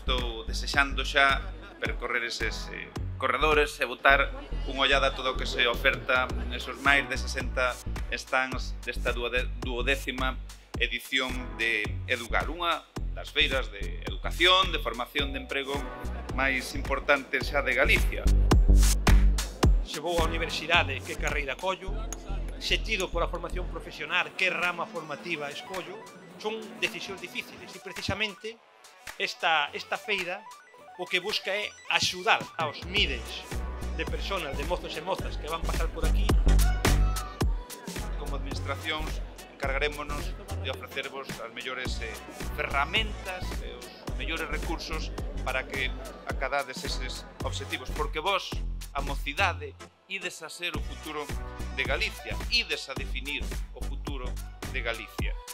estou desexando xa percorrer eses corredores e botar unha ollada a todo o que se oferta esos máis de 60 stands desta duodécima edición de Edugal, unha das feiras de educación, de formación de emprego máis importantes xa de Galicia. Se vou á universidade, que carreira collo, se tido pola formación profesional, que rama formativa escollo, son decisións difíciles e precisamente esta feira o que busca é axudar aos miles de persoas, de mozos e mozas que van pasar por aquí. Como administracións encargarémonos de ofrecervos as mellores ferramentas e os mellores recursos para que acadades eses obxectivos, porque vos, a mocidade, ides a ser o futuro de Galicia, ides a definir o futuro de Galicia.